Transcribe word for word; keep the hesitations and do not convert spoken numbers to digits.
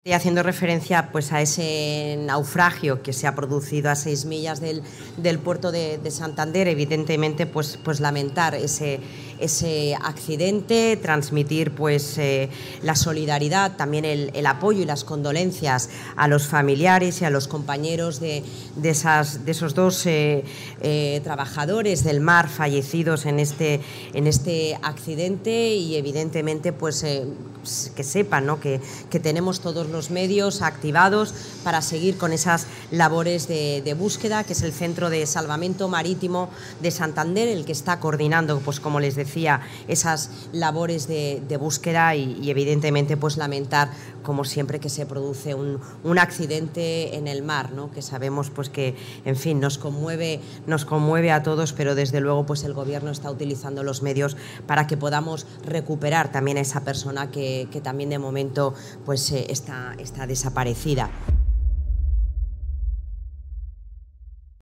Y haciendo referencia pues, a ese naufragio que se ha producido a seis millas del, del puerto de, de Santander, evidentemente pues, pues lamentar ese, ese accidente, transmitir pues, eh, la solidaridad, también el, el apoyo y las condolencias a los familiares y a los compañeros de, de, esas, de esos dos eh, eh, trabajadores del mar fallecidos en este, en este accidente y evidentemente pues, eh, que sepan, ¿no? que, que tenemos todos los medios activados para seguir con esas labores de, de búsqueda, que es el Centro de Salvamento Marítimo de Santander, el que está coordinando, pues como les decía, esas labores de, de búsqueda y, y evidentemente pues lamentar, como siempre que se produce un, un accidente en el mar, ¿no? Que sabemos pues que, en fin, nos conmueve, nos conmueve a todos, pero desde luego pues el Gobierno está utilizando los medios para que podamos recuperar también a esa persona que, que también de momento pues eh, está, está desaparecida.